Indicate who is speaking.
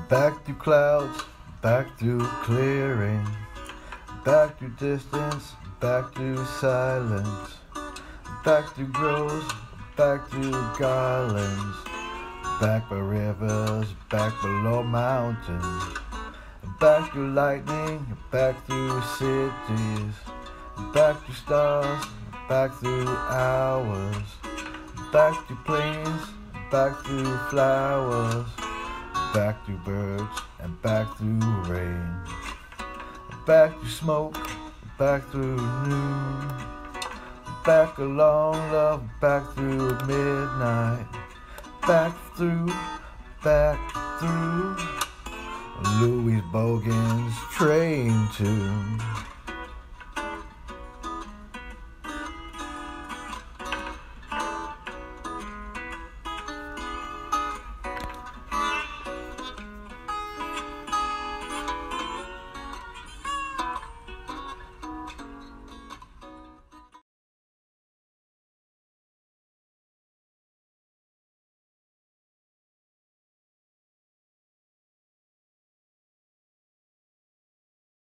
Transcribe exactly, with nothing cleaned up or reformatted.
Speaker 1: Back through clouds, back through clearing, back through distance, back through silence, back through groves, back through garlands, back by rivers, back below mountains, back through lightning, back through cities, back through stars, back through hours, back through plains, back through flowers, back through birds and back through rain, back through smoke, back through noon, back along love, back through midnight, back through, back through Louis Bogan's train tune.